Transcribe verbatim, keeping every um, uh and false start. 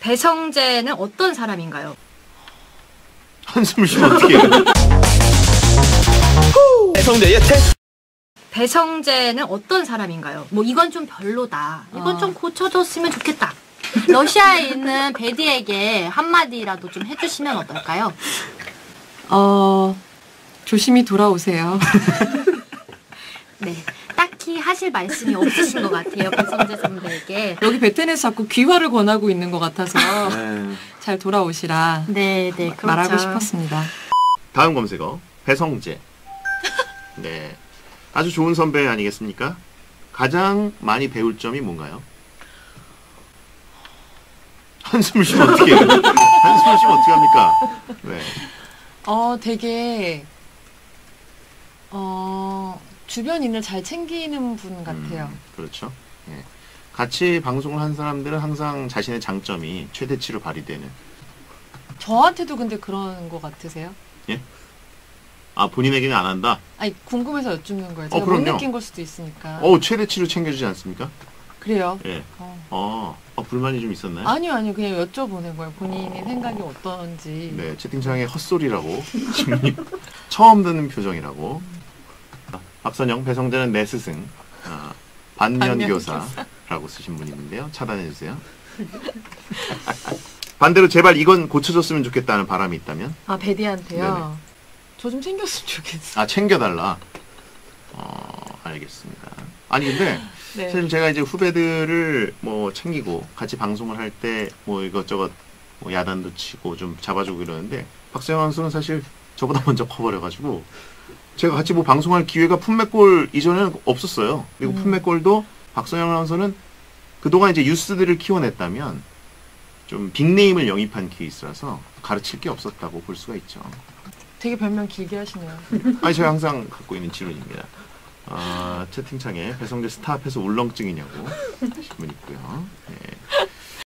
배성재는 어떤 사람인가요? 한숨을 쉬면 어떻게 해요? 배성재의 테 배성재는 어떤 사람인가요? 뭐 이건 좀 별로다. 이건 어. 좀 고쳐줬으면 좋겠다. 러시아에 있는 베디에게 한마디라도 좀 해주시면 어떨까요? 어, 조심히 돌아오세요. 네. 딱히 하실 말씀이 없으신 것 같아요. 배성재 선배에게. 여기 베텐에서 자꾸 귀화를 권하고 있는 것 같아서 네. 잘 돌아오시라 네, 네, 그렇죠. 말하고 싶었습니다. 다음 검색어 배성재. 네, 아주 좋은 선배 아니겠습니까? 가장 많이 배울 점이 뭔가요? 한숨을 쉬면 어떻게 해요? 한숨을 쉬면 어떻게 합니까? 네. 어, 되게 어, 주변인을 잘 챙기는 분 같아요. 음, 그렇죠. 예. 같이 방송을 한 사람들은 항상 자신의 장점이 최대치로 발휘되는. 저한테도 근데 그런 거 같으세요? 예? 아, 본인에게는 안 한다? 아니, 궁금해서 여쭙는 거예요. 제가 어, 못 느낀 걸 수도 있으니까. 어, 최대치로 챙겨주지 않습니까? 그래요? 예. 어. 어, 어, 불만이 좀 있었나요? 아니요, 아니요. 그냥 여쭤보는 거예요. 본인의 어... 생각이 어떤지. 네, 채팅창에 헛소리라고. 처음 듣는 표정이라고. 음. 박선영, 배성재는 내 스승. 아, 반면교사라고 쓰신 분이 있는데요. 차단해주세요. 반대로 제발 이건 고쳐줬으면 좋겠다는 바람이 있다면? 아, 베디한테요? 저 좀 챙겼으면 좋겠어요. 아, 챙겨달라. 어, 알겠습니다. 아니, 근데 네. 사실 제가 이제 후배들을 뭐 챙기고 같이 방송을 할 때 뭐 이것저것 뭐 야단도 치고 좀 잡아주고 이러는데 박세영 선수는 사실 저보다 먼저 커버려가지고 제가 같이 뭐 방송할 기회가 품맥골 이전에는 없었어요. 그리고 음. 품맥골도 박선영 아나운서는 그동안 이제 유스들을 키워냈다면 좀 빅네임을 영입한 케이스라서 가르칠 게 없었다고 볼 수가 있죠. 되게 별명 길게 하시네요. 아니, 제가 항상 갖고 있는 질문입니다. 아, 채팅창에 배성재 스타 앞에서 울렁증이냐고 하신 분 있고요. 네.